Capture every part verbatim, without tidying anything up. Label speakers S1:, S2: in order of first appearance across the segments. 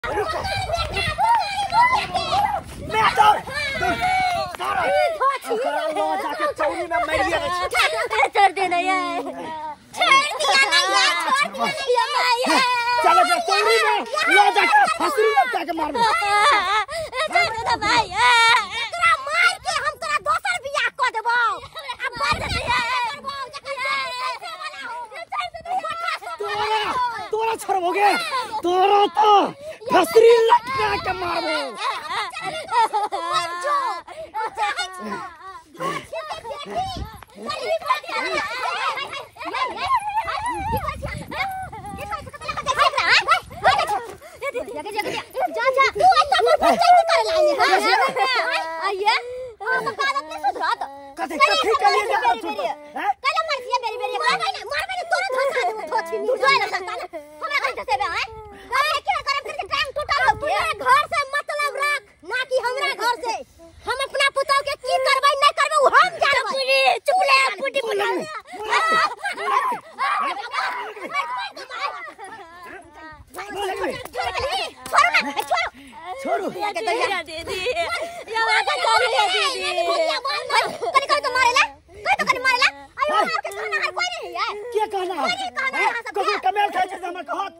S1: मैं तो सारा लो जाके चौरी में मर गया।
S2: छोड़ दे ना यार, छोड़ दिया ना यार, छोड़ दिया ना यार।
S1: चलो जा चौरी में लो जाके फसरी में जाके मार दो।
S2: छोड़ दे ना भाई, तेरा मार के हम तेरा दोसर बियाह कर देबो। अब बात दे
S1: तोरा तोरा छोड़ोगे तोरा तो फसरी लटका के मारो। छोड़ो क्या कहना कमेल खाए छे हमर कहत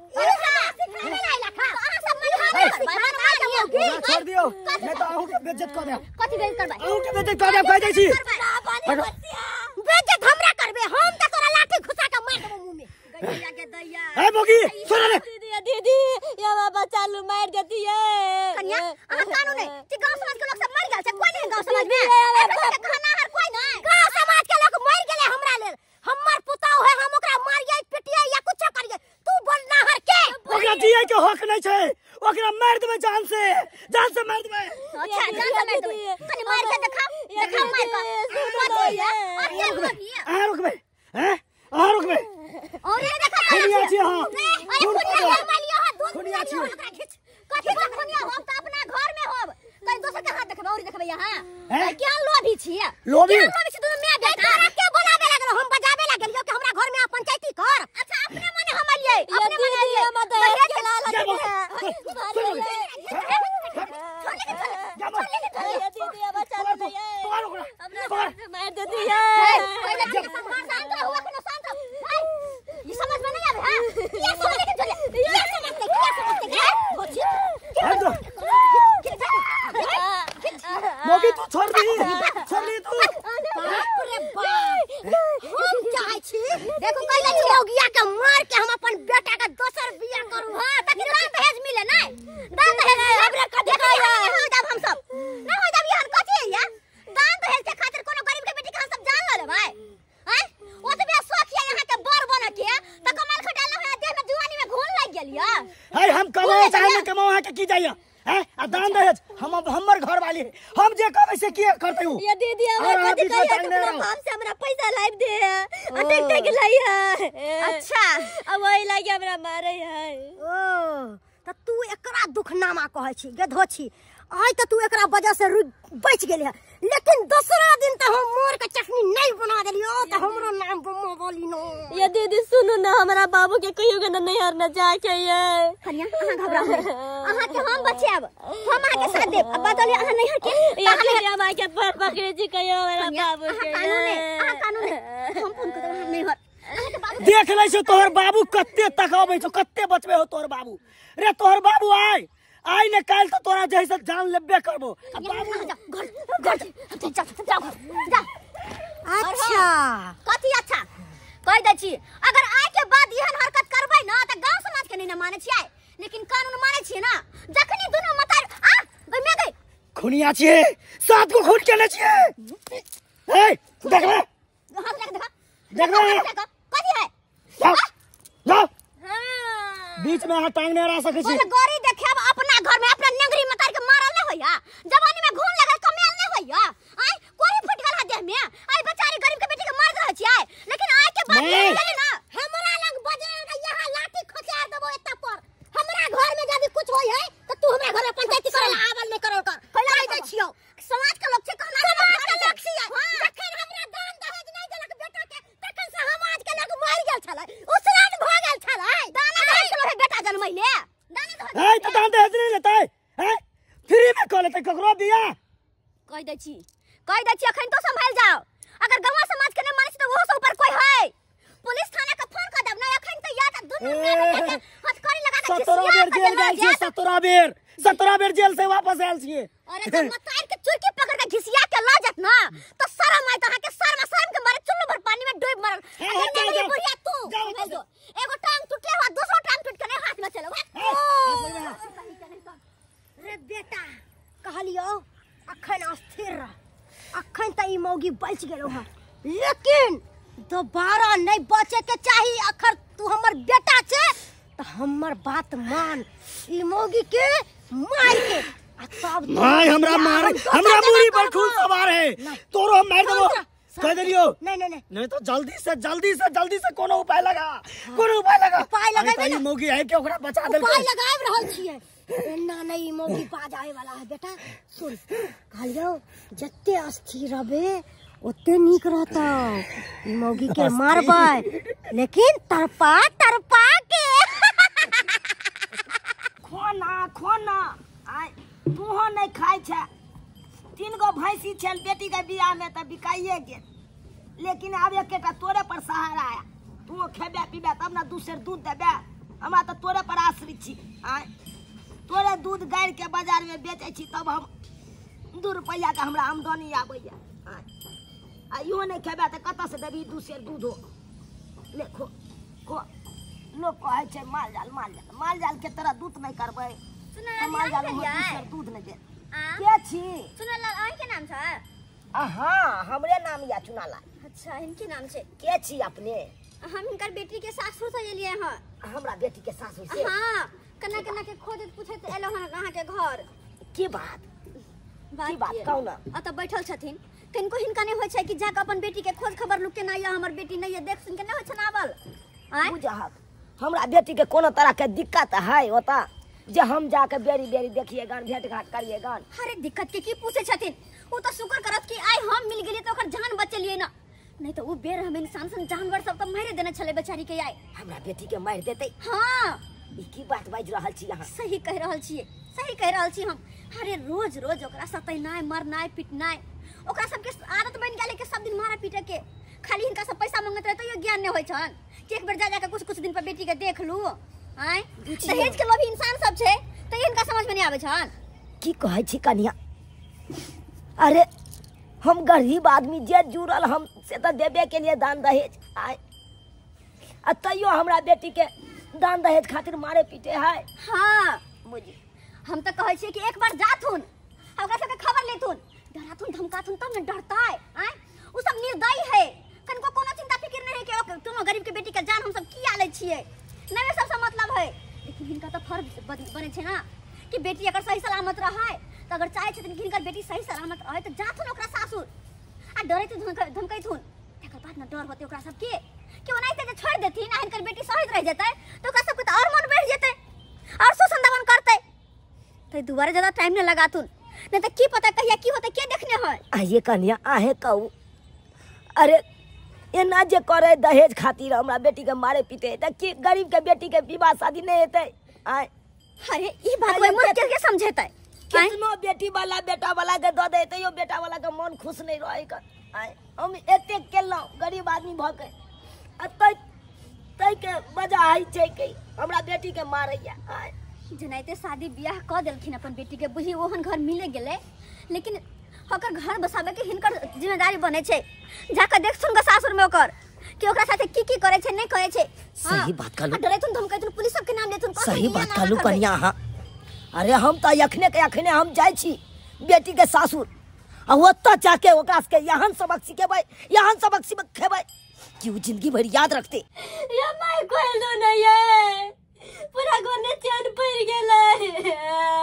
S1: छोड़ दियो मैं तो आहू के बेइज्जत कर दे।
S2: कथि बेइज्जत करबे?
S1: आहू के बेइज्जत कर दे कह दै छी।
S2: बेइज्जत हमरा करबे, हम त तोरा लाठी घुसा के मार देबो मुंह में। गैया के दैया
S1: ए बोगी सुन रे
S2: दीदी दीदी ये बाबा चालू मार देती है। कन्या आ कानून है कि गांव समाज के लोग सब मर गेल छै, कोई नहीं गांव समाज में खाना हर कोई नहीं। गांव समाज के लोग मर गेले हमरा लेल, हमर पुताऊ है, हम ओकरा मारिए पिटिए या कुछ करिए। तू बोल ना हर के
S1: ओकरा दिए के हक नहीं छै, ओकरा मार देबे जान से, जान से मार देबे।
S2: अच्छा जान से मार देबे, कनी मार के देखा देखा मार के मत दिया और ये रुकिए
S1: आ रुकबे हैं आ रुकबे
S2: और ये देखा
S1: खुनिया छी। हां
S2: अरे खुनिया मार लियो, हां दूध खुनिया छी। कथि का खुनिया हो? त अपना घर में हो, कहीं दोसर के हाथ देखबे और देखबे यहां क्या लोभी छी?
S1: लोभी
S2: लोभी छी दोनों मैं बेटा के बोलावे लागल, हम बजावे लागल कि हमरा घर में पंचायती कर। अच्छा अपने मने हम लिए अपने मने लिए मत के लाल लगे दीदी अब चल गई है, हमरा मार देती है। पहले शांत रहो, अपना शांत रहो भाई, ये समझ में नहीं आवे। हां ये समझ के चले, ये समझ के क्या समझते क्या होची
S1: मोगी तू छोड़ दी, छोड़ दी तू।
S2: बाप रे बाप, हम चाहे छी देखो कहले छी मोगिया के मार के हम अपन बेटा का दोसर बियाह करू। हां ताकि दान दहेज मिले नहीं, दान दहेज हमरा कथि कहया हो जब हम सब ना हो जब यार कथि है या दान दहेज के खातिर कोनो गरीब के बेटी के हम सब जान ले भाई। हैं ओतबे सोचिए यहां के बर बन के त कमाल खटाल है, देह में जुआनी में घून लग गेल या।
S1: है हम कमाओ चाहे न कमाओ वहां के की जाइए हैं आ दान दहेज हम हमर घर वाली हम जे कहबै से की करते हो।
S2: ये दीदी हमरा कथि कहया अपना बाप से हमरा पैसा लाइव दे अटक टक लइया। अच्छा अब वही लागे हमरा मारे है। ओ त तू एकरा दुखनामा कहै छी गधो छी, आज त तू एकरा वजह से बच गेल है, लेकिन दूसरा दिन त हम मोर के चटनी नहीं बना देलियो त हमरो नाम बम्मा बोली नो।
S3: ये दीदी सुनो ना, हमारा बाबू के कहियो के नहीं हरना चाह के ये
S2: कन्या अहां घबरा मत, अहां के हम बचाब, हम अहां के साथ देब। अब बतलिए अहां नहीं हर के
S3: ये दीदी हम के पर पकड़े जी कहियो मेरा बाबू के
S2: कानून है, अहां कानून है, हम फोन कर देब नहीं हर।
S1: देख ले छो तोहर बाबू कत्ते तक आबै छो, कत्ते बचबे हो तोहर बाबू रे। तोहर बाबू आय आई ने काल तो तोरा जैसे जान लेबे करबो। अब बाबू
S2: घर घर जा जा जा। अच्छा कथि अच्छा कह दै छी, अगर आय के बाद एहन हरकत करबै ना त गांव समाज के नहीं न माने छियै, लेकिन कानून माने छियै ना। जखनी दुनु मतार आ गई में गई
S1: खुनिया छिए, सात को खून केने छिए। ए देख ले
S2: हाथ लगा देखा
S1: देख ले
S2: कथि है
S1: जाओ जाओ
S2: हां
S1: बीच में हाथ टांग नहीं रह सके छी।
S2: गोरी देखेब अपना घर में अपना नगरी मतार के मारल नहीं होया, जवानी में घून लगल कमेल नहीं होया। आय कोरी फुट गल है देह में, आय बेचारी गरीब के बेटी के मार दे छी। आय लेकिन आय के बाद गेली ना हमरा लग बजे यहां लाठी खचार देबो एता पर। हमरा घर में जब कुछ होय है त तू हमरा घर में पंचायती करल आवल नहीं करो कर कह दै छियो। समाज के लोग से कहना समाज के लोग छी जखन हमरा दान दहेज नहीं देलक बेटा के तखन से समाज के लोग मार गेल छले, उसरान भ गेल छले। दान दहेज के बेटा जन्मैले दान दहेज
S1: ए त दान दहेज लेते हैं फ्री में कह लेते ककरो दिया
S2: कह दे छी कह दे छी अखन तो संभाल जाओ अगर गांव समाज के नहीं माने तो वो से ऊपर कोई है पुलिस थाना का फोन कर दब ना अखन तो या त दुनू में हथकड़ी लगा के
S1: सत्रह बेर जेल गए छी सत्रह बेर सत्रह बेर जेल से वापस आयल छी
S2: अरे जब मतार के चुरकी पकड़ के घिसिया के ला जात ना तो शर्म आइत अहाँ के शर्म शर्म के मारे चुल्लू भर पानी में डूब मरल अगर नहीं बुढ़िया तू एगो टांग टूटे हुआ दूसरा टांग टूट के हाथ में चलो रे बेटा कहलियो अखन अस्थिर रह अखन त ई मौगी बच गेलो ह लेकिन दोबारा नहीं बचे के चाहिए अखर तू हमर बेटा छे तो हमर बात मान ई मौगी के मार के आ तब
S1: नहीं हमरा मार हमरा मुरी पर खून सवार है तोरो हम मार देबो कह देलियो
S2: नहीं नहीं नहीं
S1: नहीं तो जल्दी से जल्दी से जल्दी से कोनो उपाय लगा कोनो उपाय लगा
S2: उपाय लगाबे
S1: ना मौगी है के ओकरा बचा देल
S2: उपाय लगाब रहल छिए एना नहीं मौगी बाज आए वाला है बेटा सुन कहलियो जत्ते अस्थिर रहबे ओते नीक रहता ई मौगी के मारबै लेकिन तरपा तरपा के
S4: खोना खोना आय तूहो नहीं खाई छे तीन गो भैंसी छल बेटी के बियाह में त बिकाइए गेल लेकिन अब एकेटा तोरे पर सहारा आया तू खेबे पीबे तब ना दूसर दूध देबे हमरा त तोरे पर आश्रित छी आय तोरे दूध गाड़ के बाजार में बेचे छी तब हम दू रुपया के हमरा आमदनी आबैया आय आ इहो नहीं खेबे त कत से देबी दूसर दूध हो ले खो खो लोग कहे छे माल जाल माल जाल माल जाल के तरह दूध नहीं करबै
S2: सुना
S4: माल जाल में
S2: लिया
S4: दूसर दूध नहीं दे
S2: आ
S4: के छी
S2: सुना लाल आइ के नाम छ
S4: हाँ हमरे नाम या चुनालाल
S2: अच्छा इनके नाम से
S4: के छी अपने
S2: हम इनकर बेटी के सासुर से एलिए हां
S4: हमरा बेटी के सासुर से
S2: हां कना कना के खोजत पूछत एलो हन अहाँ के घर
S4: की बात की बात
S2: किए।
S4: कहू ना
S2: आ त बैठल छथिन किनको हिनका नहीं होय छै कि जाके अपन बेटी के खोज खबर लुक के ना या हमर बेटी नहीं है देख सुन के नहीं होय छनावल आय
S4: बुझहक हमरा बेटी के कोनो तरह के दिक्कत है ओता जे हम जाके बेरी बेरी देखिए गान भेंट घाट करिए गान
S2: अरे दिक्कत के की पूछे छथिन वो तो शुक्र करत कि आइ हम मिल गेलिए तो ओकर जान बचलिए ना नहीं तो वो बेर हम इंसान सन जानवर सब तो मारे देने छले बेचारी के आइ
S4: हमरा बेटी के मार देते
S2: हां
S4: ई की बात बाज रहल छी यहाँ
S2: सही कह रहल छिए सही कह रहल छी हम अरे रोज रोज ओकरा सतैनाय मरनाय पिटनाय ओकरा सब के आदत बन गेले के सब दिन मारा पीटे के खाली इनका सब पैसा मांगत रहे तो ये ज्ञान नहीं होय छन कि एक बार जा जा के कुछ कुछ दिन पर बेटी के देख लू आय दहेज के लोभी इंसान सब छे तो इनका समझ में नहीं आवे छन
S4: की कहै छी कन्या अरे हम गरीब आदमी जे जुड़ल हम से तो देबे के लिए दान दहेज आय आ तैयो हमरा बेटी के दान दहेज खातिर मारे पीटे है
S2: हां बुझी हम तो कहै छी कि एक बार जाथुन ओकरा सब के खबर लेथुन डराथुन धमकाथुन तब न डरताय आय उ सब निर्दयी है कनको कोनो चिंता फिकर नहीं है कि तुम गरीब के बेटी के जान हम सब किया ले छिए नहीं सब से मतलब है लेकिन इनका तो फर्ज बने छे ना कि बेटी अगर सही सलामत रहे तो अगर चाहे छथिन कि इनकर बेटी सही सलामत रहे तो जाथुन ओकरा सासुर आ डरैत धमकैथुन तकर बाद न डर होते ओकरा सब के कि ओनाइते जे छोड़ देथिन आ इनकर बेटी शहीद रह जेतै तो ओकरा सब के तो और मन बढ़ जेतै और शोषण दमन करतै तो दोबारा ज्यादा टाइम न लगाथुन नहीं तो की पता कहिया की होते के देखने है
S4: आइए कन्या आहे कहू अरे एना जे करे दहेज खातिर हमरा बेटी के मारे पीटे त की गरीब के बेटी के विवाह शादी नहीं हेतै आय
S2: अरे ई बात कोई मन के समझेतै
S4: कितनो बेटी वाला बेटा वाला के द दे तैयो बेटा वाला के मन खुश नहीं रहे कर आय हम एते केलौ गरीब आदमी भ के अतै तै के बजा है छै के हमरा बेटी के मारैया आय
S2: जनाइते शादी बियाह क देलखिन अपन बेटी के बुझी ओहन घर मिले गेले लेकिन ओकर घर बसाबे के हिनकर जिम्मेदारी बने छै जाके देख सुन के सासुर में ओकर कि ओकरा साथे की की करे छै नहीं करे छै
S4: सही बात कहलू
S2: डरेथुन धमकैथुन पुलिस सब के नाम लेथुन
S4: सही बात कहलू कन्या हां अरे हम त अखने के अखने हम जाय छी बेटी के सासुर आ ओत्ता जाके ओकरा के यहां सबक सिखेबै यहां सबक सिखेबै कि वो जिंदगी भर याद रखते
S3: या माय कोल दो ना ये पूरा गोने चैन पड़ गेला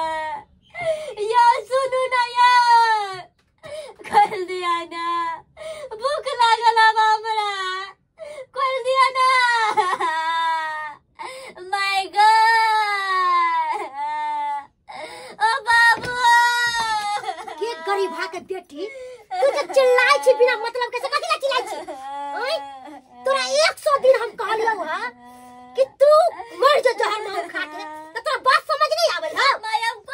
S3: या सुनु ना या खोल दिया ना भूख लागल हमरा खोल दिया ना माय गॉड ओ बाबू
S2: के गरीब हा के बेटी तू जे चिल्लाय छी बिना मतलब के से कथि ला चिल्लाय छी ओए तोरा एक सौ दिन हम कहलियो हा कि तू मर जा जहर में खा के तो तोरा बात समझ नहीं आवे हा
S3: माय हम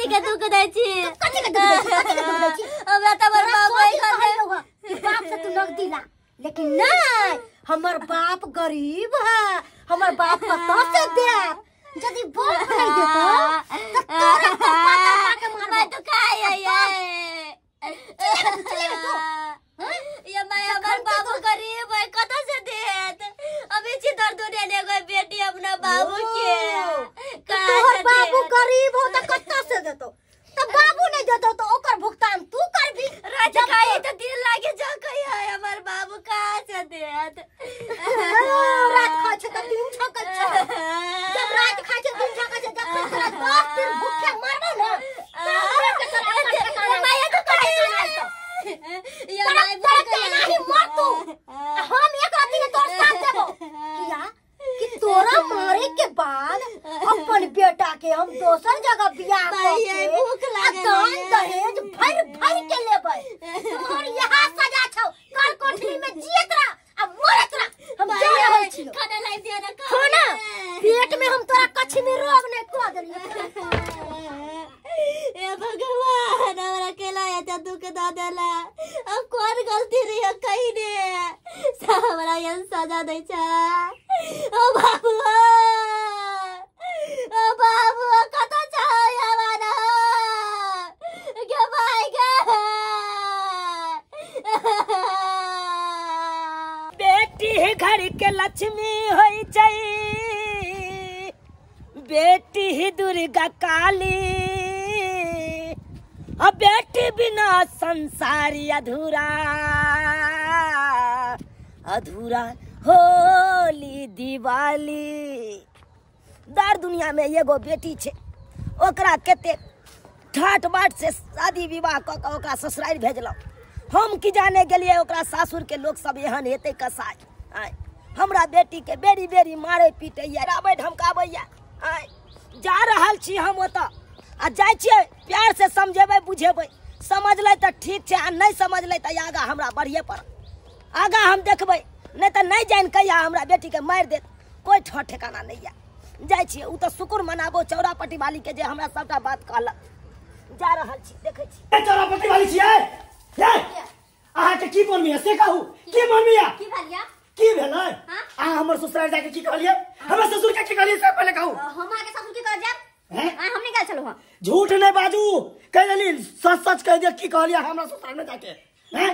S3: के दुख दै छी
S2: कथी के दुख दै छी कथी के दुख दै छी
S3: हमरा त हमर बाप वही घर
S2: कहलौ बाप से तू नगदी ला लेकिन नहीं हमर बाप गरीब है हमर बाप कतौ से दे यदि बाप नहीं देता तो तोरा तो पाता पाके मारबो
S3: तो खाय ये
S2: चले तू
S3: ये मैं हमर बाबू गरीब है कतौ से देत अभी चिदर दुने ले गई बेटी अपना बाबू के
S2: तोहर बाबू गरीब हो तो कतौ से देतो तो बाबू नहीं देतो तो ओकर भुगतान तू करबी
S3: रात खाई तो दिन लागे जा कही है हमर बाबू कहां से देत
S2: रात खाए छ तो दिन छक छ जब रात खाए छ दिन छक छ जब तोरा दस दिन भूखे मरबो ना तोरा के तोरा
S3: मैं तो कही
S2: ये मैं भूखे नहीं मर तू हम एक रात में तोर साथ देबो किया कि तोरा मारे के बाद अपन बेटा के हम दोसर जगह बियाह
S3: भाई भूख लागल
S2: दान दहेज भर भर के लेबै तोहर यहाँ सजा छौ कल कोठरी में जियत रह अब मरत रह हम जा रहल छी
S3: खाना लाई दिया ना
S2: खाना पेट में हम तोरा कच्ची में रोग नहीं को देलिए
S3: ए भगवान हमरा केला या दुख दा देला अब कौन गलती रही है कहीं ने हमरा ये सजा दै छ ओ बाबू ओ बाबू कत छ हमारा के भाई गे
S1: बेटी ही घर के लक्ष्मी होई जाई बेटी ही दुर्गा काली अब बेटी बिना संसारी अधूरा अधूरा होली दिवाली दार दुनिया में एगो बेटी छे ओकरा केते ठाट बाट से शादी विवाह क के ओकरा ससुराल भेजलो हम की जाने गेलिए ओकरा सासुर के लोग सब एहन हेते कसाई आय हमरा बेटी के बेरी बेरी मारे पीटे या राबे धमकाबे या आय जा रहल छी हम ओत आ जाय छिए प्यार से समझेबै बुझेबै समझ ले त ठीक छे आ नहीं समझ ले त आगा हमरा बढ़िए पर आगा हम देखबै नहीं त नहीं जान कहिया हमरा बेटी के मार देत कोई ठो ठिकाना नहीं या जाय छिए उ त शुक्र मनाबो चौरापट्टी वाली के जे हमरा सबटा बात कहलक जा रहल छी देखै छी चौरापट्टी वाली छिए ये अहाँ के की मन में से कहू की मन में
S2: की भलिया
S1: की भेलै आ हमर ससुराल जाके की कहलिए हमर ससुर के की कहलिए से पहले कहू
S2: हम आगे ससुर की कह जाब
S1: हैं
S2: आ हम निकल चलो हां
S1: झूठ नहीं बाजू कह देली सच सच कह दे की कहलिए हमरा ससुराल में जाके हैं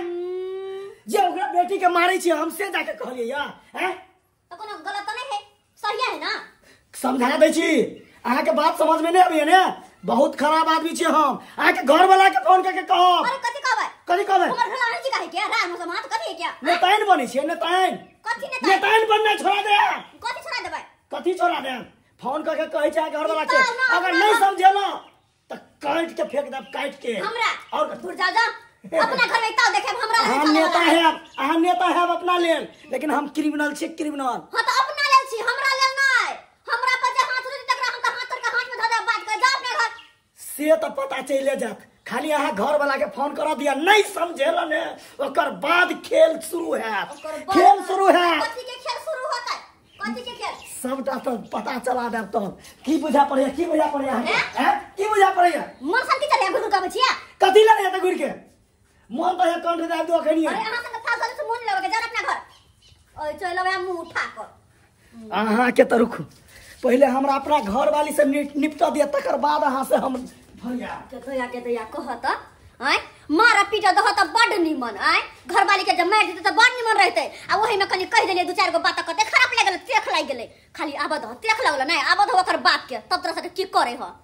S1: जे ओकरा बेटी के मारै छी हमसे जाके कहलिए या हैं
S2: तो कोनो गलत तो नहीं है सही है ना
S1: समझा दै छी अहाँ के बात समझ में नहीं आबे ने बहुत खराब आदमी छी हम अहाँ के घर वाला के फोन करके कहो
S2: अरे कथि कहबै
S1: कथि कहबै
S2: हमर भला नहीं का है क्या राम से मात कथि है क्या
S1: नेताइन बनी छी नेताइन
S2: कथि नेता
S1: नेताइन बनना छोड़ा दे
S2: कथि छोड़ा देबै
S1: कथी छोड़ा दे फोन करके कहै छै घर वाला के
S2: ना, ना,
S1: अगर
S2: ना,
S1: नहीं
S2: ना।
S1: समझेला त काट के फेंक दब काट के
S2: हमरा
S1: और
S2: दूर जा जा अपना घर में इतना देखे हमरा
S1: हम नेता है अहाँ नेता है अपना लेल लेकिन हम क्रिमिनल छी क्रिमिनल
S2: हां तो अपना लेल छी हमरा लेल नहीं हमरा पर जे हाथ उठे तकरा हम त हाथ कर के हाथ में ध दे बात कर जा अपने घर
S1: से तो पता चले जात खाली अहाँ घर वाला के फोन करा दिया नहीं समझेला ने ओकर बाद खेल शुरू है खेल शुरू है
S2: कथि के खेल शुरू होता है कथि के खेल
S1: सबटा तो पता चला दे तो की बुझा पड़े की बुझा पड़े हैं की बुझा पड़े
S2: मन शांति चले गुरु का बचिया
S1: कथी लगे त गुड़ के मन तो है कंठ दे दो खनी
S2: अरे अहां से था गल से मन लगे जा अपना घर ओए चलो बे मुंह उठा कर
S1: अहाँ के तो रुक पहले हमरा अपना घर वाली से निपटा दिया तकर बाद अहाँ से हम भैया
S2: के दया के दया कहत आय मारा पीटा दह त बड निमन आय घर वाली के जब मार देते त बड निमन रहते आ वही में कनी कह देले दू चार गो बात कहते खराब लागल तेख लाग गेले खाली आबद हो तेख लागल नहीं आबद हो ओकर बाप के तब तरह से की करे हो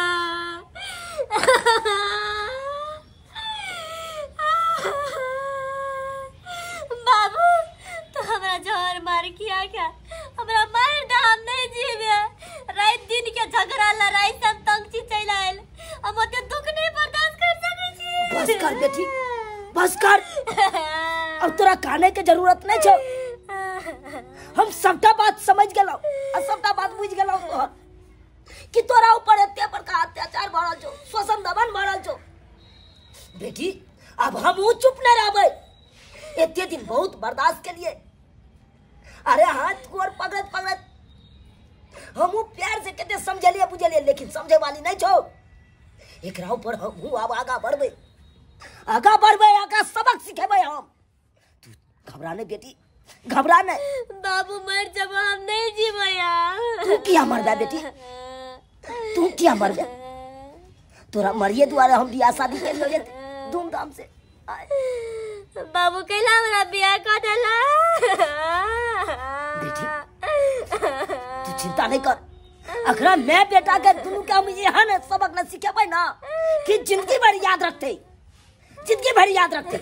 S3: बाबू तो हमरा जोर मार किया क्या हमरा मार दा हम नहीं जीवे रात दिन के झगड़ा लड़ाई सब तंग ची चल आइल अब ओते दुख नहीं बर्दाश्त कर सकै छी
S1: बस कर बेटी बस कर अब तोरा कहने के जरूरत नहीं छो हम सबटा बात समझ गेलौ आ सबटा बात बुझ गेलौ तोहर कि तोरा ऊपर एते बड़का अत्याचार भरल छौ शोषण दमन भरल छौ बेटी अब हम चुप नहीं रहबै एते दिन बहुत बर्दाश्त के लिए अरे हाथ को और पकड़त पकड़त हम प्यार से कहते समझलिए बुझलिए लेकिन समझे वाली नहीं छो एकरा ऊपर हम हूँ अब आगा बढ़बे आगा बढ़बे आगा सबक सिखेबे हम। तू घबरा नहीं बेटी घबरा नहीं।
S3: बाबू मर जब हम नहीं जीवया।
S1: तू क्या मरबे बेटी तू क्या मरबे तोरा मरिए द्वारा हम बियाह शादी कर लो धूमधाम से।
S3: बाबू कहला हमरा बियाह कर देला।
S1: बेटी तू चिंता नहीं कर अखरा मैं बेटा के दोनों के हम यहाँ न सबक न सिखेबे ना कि जिंदगी भर याद रखते जिंदगी भर याद रखते।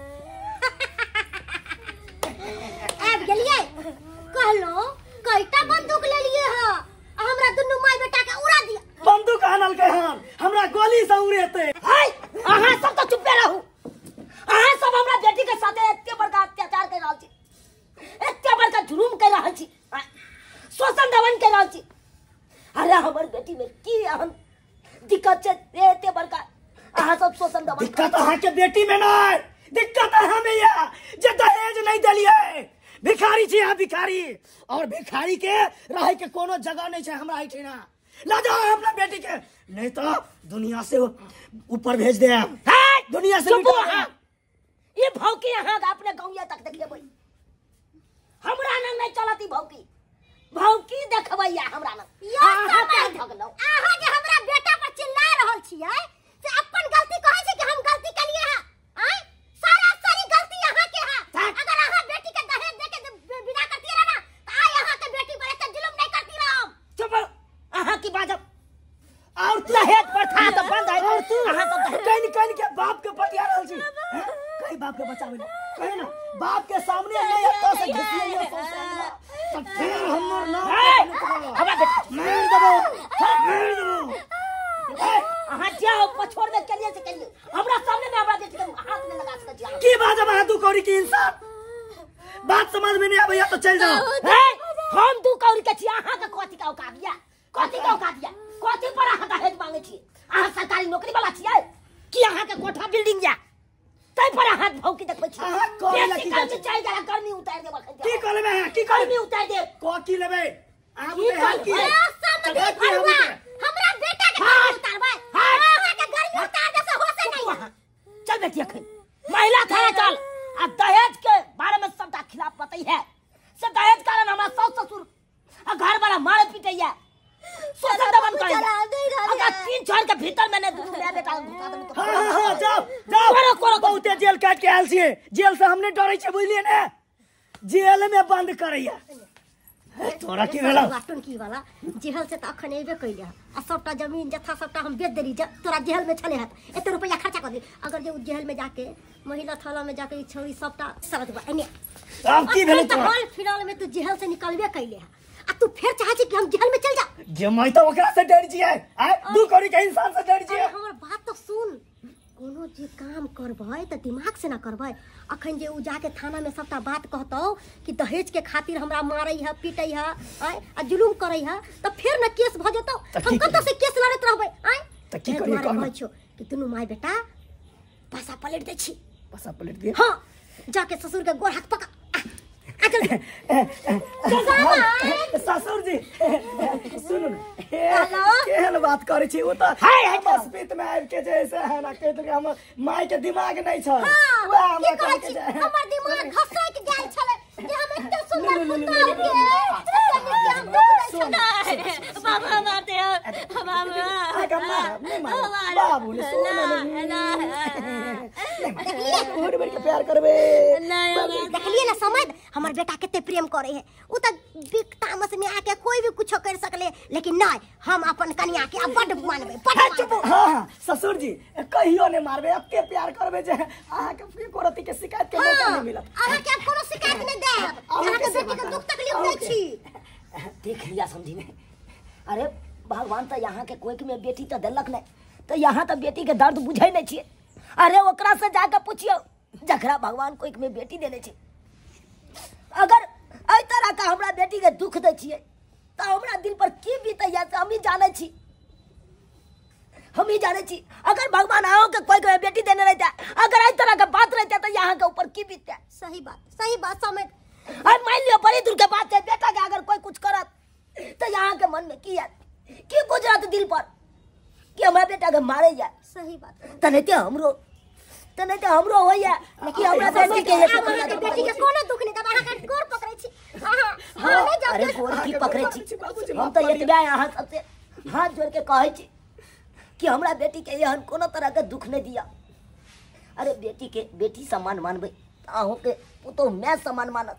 S2: आब गेलिए कहलो कईटा बंदूक ले लिए ह हमरा दुनु माय बेटा के उड़ा दिया।
S5: बंदूक आनल के हन हमरा गोली से उड़ेते।
S1: हाय अहाँ सब तो चुपे रहू अहाँ सब हमरा बेटी के साथे एते बड़का अत्याचार कर रहल छी एते बड़का जुलुम कर रहल छी शोषण दमन कर रहल छी। अरे हमर बेटी में की अहम दिक्कत छै एते बड़का अहाँ सब शोषण दमन।
S5: दिक्कत अहाँ के बेटी में नहीं दिक्कत है हमें या जे दहेज नहीं देलिए। भिखारी छी यहाँ भिखारी और भिखारी के रहे के कोनो जगह नहीं है हमरा एठिना। ला जाओ अपना बेटी के नहीं तो दुनिया से ऊपर भेज दे दुनिया से
S1: चुप रहो ये भौकी अहाँ अपने गाँव तक देखिए हमरा न नहीं चलती भौकी भौकी देखबैया हमरा न
S2: अहाँ जे हमरा बेटा पर चिल्ला रहल छियै से अपन गलती कहै छै कि हम गलती केलिए है आय सारा सारी गलती अहाँ के है। अगर अहाँ बेटी के दहेज दे के बिना करती रहा ना त आय अहाँ के बेटी पर इतना जुल्म नहीं करती रहो।
S1: चुप अहाँ की बाजब और दहेज प्रथा तो बंद है और तू अहाँ तो
S5: कहीं कहीं के बाप के पतिया रहल छी कहीं बाप के बचावे ना कहीं ना बाप के सामने नहीं आता से घिसिए तो फिर हमर नाम
S1: हमरा बेटी
S5: मार देबो मार देबो।
S1: अहाँ जाओ पछोड़ में कलिए से कलिए हमरा सामने में हमरा बेटी के हाथ में लगा सक छी।
S5: की बात है तू कौरी की इंसान बात समझ में नहीं आबैया तो चल जाओ।
S1: हम दू कौरी के छी अहाँ के कथि का औकात दिया कथि का औकात दिया कथि पर अहाँ दहेज मांगे छी अहाँ सरकारी नौकरी वाला छियै कि अहाँ के कोठा बिल्डिंग या तै पर अहाँ भौकी देखबै छी।
S5: अहाँ कोई लकी
S1: के चाहि जरा गर्मी उतार दे बखन
S5: की करबे है की
S1: गर्मी उतार दे
S5: को की लेबे आप
S1: की
S5: की
S2: समझी भरुआ हमरा बेटा के गर्मी उतारबै अहाँ के गर्मी उतार दे से होसे नहीं।
S1: चल बेटी अखन महिला थाना चल आ दहेज के बारे में सबका खिलाफ बताई है से दहेज कारण हमरा सास ससुर आ घर वाला मारे पीटैया शोषण दमन करैया अगर तीन चार के भीतर मैंने दुनू मैं बेटा घुसा देबे तो
S5: हां हां जाओ जाओ
S1: करो करो
S5: बहुते जेल काट के आयल छिए जेल से हमने डरै छै बुझलिए ने जेल में बंद करैया तोरा की भेला
S2: बाटन की वाला जेल से त अखन एबे कइले आ सबटा जमीन जथा सबटा हम बेच देली तोरा जेल में चले हत एते रुपया खर्चा कर दी अगर जे जेल में जाके महिला थाना में जाके छोरी सबटा सरत एने
S5: अब की भेलै तोरा
S2: हाल फिलहाल में तू जेल से निकलबे कइले आ तू फिर चाहे छी कि हम जेल में चल जा
S5: जे मैं तो ओकरा से डर जिए आ दू कौड़ी के इंसान से डर जिए।
S2: हमर बात तो सुन कोनो जे काम करबै त दिमाग से ना करबै अखन जे उ जाके थाना में सबटा बात कहतौ कि दहेज के खातिर हमरा मारै है पीटै है आय आ जुलुम करै है त फिर न केस भ जतौ हम कत से केस लड़त रहबै आय
S5: त की करिए कहना
S2: छौ कि दुनु माय बेटा पासा पलट दे छी
S5: पासा पलट दे
S2: हां जाके ससुर के गोर हाथ पका अचल
S5: ससुर जी सुन केहन बात करे छी ओ त
S1: हाय हाय
S5: हॉस्पिटल में आबि के जैसे है ना कहत के हम माय के दिमाग नहीं छ
S2: वाह हम कहै छी हमर दिमाग घसै के गेल छले जे हम एते सुंदर पुतल के हम दुख दै छी
S3: बाबा मारते हो बाबा
S5: आगा मार नहीं मार बाबू ने सोना देखिए बड़ बड़ के प्यार करबे
S2: देखलिए ना समझ हमर बेटा कते प्रेम करे है उ त बिक तामस में आके कोई भी कुछ कर सकले लेकिन नहीं हम अपन कन्या के बड मानबे बड
S5: चुप हां ससुर जी कहियो ने मारबे अते प्यार करबे जे आहा के की करती के शिकायत के मौका नहीं मिलत
S2: आहा के कोनो शिकायत नहीं दे आहा के बेटी के दुख तकलीफ नहीं छी
S1: देख लिया समझी में अरे भगवान तो यहाँ के कोई में बेटी तो दिलक नहीं तो यहाँ तो बेटी के दर्द बुझे नहीं छे अरे ओकरा से जाकर पूछियो जकरा भगवान कोई में बेटी देने छे अगर एई तरह का हमरा बेटी के दुख दे छिए तो हमरा दिल पर की बीतैया से हम ही जाने छी हम ही जाने छी अगर भगवान आओ के कोई के बेटी देने रहता अगर एई तरह का बात रहता तो यहाँ के ऊपर की बीतता
S2: सही बात सही बात समझ
S1: अरे मान लियो बड़ी दूर के बात है बेटा के अगर कोई कुछ करत तो यहाँ के मन में की याद की गुजरत दिल पर कि हमारा बेटा के मारे जाए
S2: सही बात
S1: तनते हमरो तनते हमरो होइया लेकिन हमरा बेटी के
S2: आब अहाँ के बेटी के कोनो दुख नहीं, तब अहाँ के गोर पकड़ै छी अहाँ
S1: हाँ, अरे गोर की पकड़े छी हम तो एतबे अहाँ सबसे हाथ जोड़ के कहै छी कि हमरा बेटी के एहन कोनो तरह के दुख नहीं दिया। अरे बेटी के बेटी समान मानबे अहूँ के पुतोह मैं समान मानत।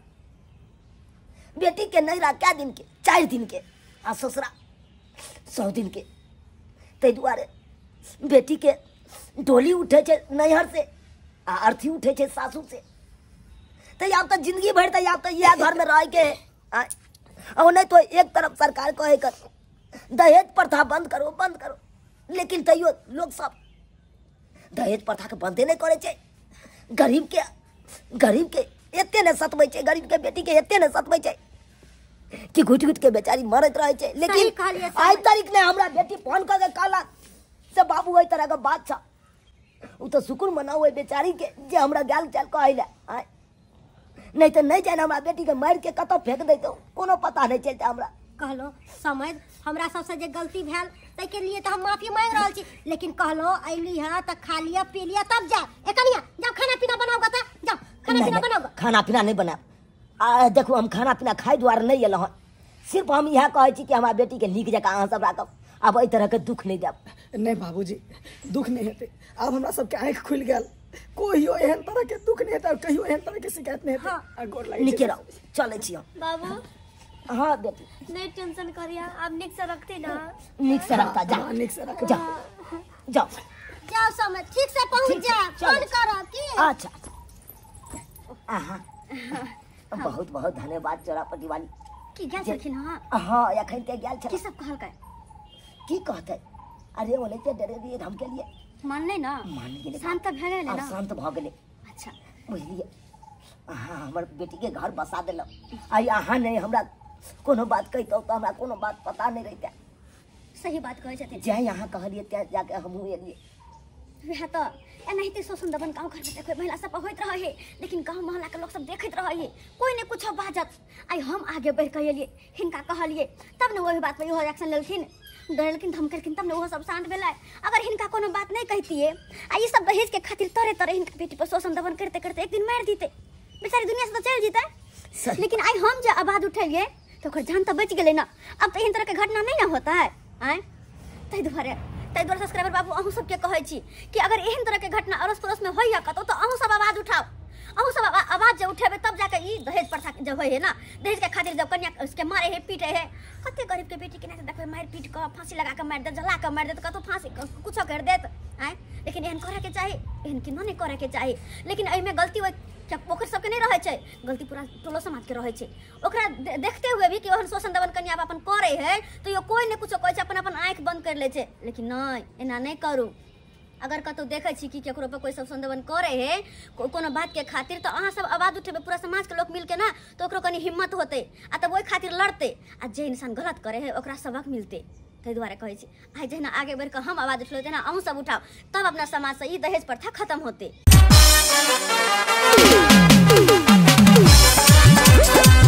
S1: बेटी के नैरा क्या दिन के चार दिन के आ ससुरा सौ दिन के, तै दुआरे बेटी के डोली उठे छे नैहर से आ अर्थी उठे छे सासू से। तो आप तो जिंदगी भर तो आप तो यह घर में रह के और नहीं तो एक तरफ सरकार कहे कर दहेज प्रथा बंद करो बंद करो, लेकिन तैयो लोग सब दहेज प्रथा के बंदे नहीं करे छे। गरीब के गरीब के एते ने सतबै छे, गरीब के बेटी के एते ने सतबै छे कि घुट घुट के बेचारी मरत रहे छे। लेकिन आज तारीख ने हमरा बेटी फोन करके कहला से बाबू ओई तरह के बात छ, उ तो शुक्र मनाओ बेचारी के जे हमरा गाल चाल कहले। आय नहीं तो नहीं जाने हमरा बेटी के मार के कतौ फेंक देतो कोनो पता नहीं चलता हमरा।
S2: कहलो समझ हमरा सबसे जे गलती भेल तै के लिए तो हम माफी मांग रहल छी, लेकिन कहलो अइली है त खा लिया पी लिया तब जा एकनिया जाओ खाना पीना बनाओगा त जाओ खाना पीना बनाओगा।
S1: खाना पीना नहीं बना आ देखो हम खाना पीना खाए द्वारा नहीं एलो हन, सिर्फ हम यह कहै छी कि हमरा बेटी के नीक जका अहाँ सब राखब, अब एहि तरह के दुख नहीं देब।
S5: नहीं बाबूजी दुख नहीं हेतै, अब हमरा सबके आँख खुल गेल, कोहियो एहन तरह के दुख नहीं हेतै, कहियो एहन तरह के शिकायत नहीं हेतै। आ गोर लागै छी
S1: निके रहो चलै छी हम।
S3: बाबू
S1: हाँ बेटी
S3: नहीं टेंशन करिया, अब निक से रखते ना।
S1: नीक से रखता जा
S5: हाँ, नीक से रख
S1: जा जाओ
S2: जाओ समझ ठीक से पहुंच जा फोन करो की।
S1: अच्छा आहा बहुत बहुत धन्यवाद चौरापटी वाली।
S2: की गेल छलखिन हां
S1: हाँ एखन ते गेल
S2: की
S1: छल
S2: सब कहलकै
S1: की कहते। अरे ओने ते डरे दिए धमके लिए
S2: मानले ना
S1: मान गेले
S2: शांत भ गेलै
S1: अब
S2: ना।
S1: शांत भ गेले।
S2: अच्छा
S1: बुझलिए अहाँ हमर बेटी के घर बसा देलक, आई अहाँ नहीं हमरा कोनो बात कहितौ तो हमरा कोनो बात पता नहीं रहते।
S2: सही बात कहै छथिन।
S1: जे यहाँ कहलिए त्या जाके हमहू एलिए।
S2: वह तो एनाहिते शोषण दबन गाँव घर में देखो महिला सब होइत रहे है, लेकिन गाँव मोहल्ला के लोग सब देखत रहे है, कोई ने कुछ बाजत। आई हम आगे बढ़ के एलिए हिनका कहलिए तब ने वही बात पे इहो एक्शन लेलखिन, डरलखिन धमकेलखिन तब ने वो सब शांत भेलै। अगर हिनका कोनो बात नहीं कहतिए आ ई सब दहेज के खातिर तरे तरे हिनका बेटी पर शोषण दबन करते करते एक दिन मार दीते, बेचारी दुनिया से तो चल जीते। लेकिन आई हम जो आवाज उठेलिए तो ओकर जान तो बच गेलै ना। अब तो एहन तरह के घटना नहीं ना होता है आय तै दुआरे तै दुआरे सब्सक्राइबर बाबू अहूँ सबके कहै छी कि अगर एहन तरह के घटना अड़ोस पड़ोस में होइया कतौ तो अहूँ सब आवाज उठाओ। अहूँ सब आवाज जब उठेबे तब जाके ई दहेज प्रथा जब होय है ना, दहेज के खातिर जब कन्या उसके मारे है पीटे है, कते गरीब के बेटी के ना देखबे मार पीट के फांसी लगा के मार दे, जला के मार दे, कतो फांसी कुछ कर देत आय। लेकिन एहन करे के चाही, एहन कि नहीं करे के चाही। लेकिन एहि में गलती क्या ओकर सबके नहीं रहे छै, गलती पूरा टोलो समाज के रहे छै। ओकरा दे, देखते हुए भी कि ओहन शोषण दबन कन्या अपन करे है तो यो कोई ने कुछ कहै छै, अपन अपन आंख बंद कर ले छै। लेकिन नहीं एना नहीं करू। अगर कतौ देखै छी कि केकरो पे कोई शोषण दबन करे है को, कोनो बात के खातिर तो अहाँ सब आवाज उठेबे पूरा समाज के लोग मिल के ना, तो ओकरो कनी हिम्मत होते आ तब ओहि खातिर लड़ते आ जे इंसान गलत करे है ओकरा सबक मिलते। ताहि दुआरे कहै छी आइ जहिना आगे बढ़ के हम आवाज उठलो तेना अहूँ सब उठाओ, तब अपना समाज से ई दहेज प्रथा खत्म होते।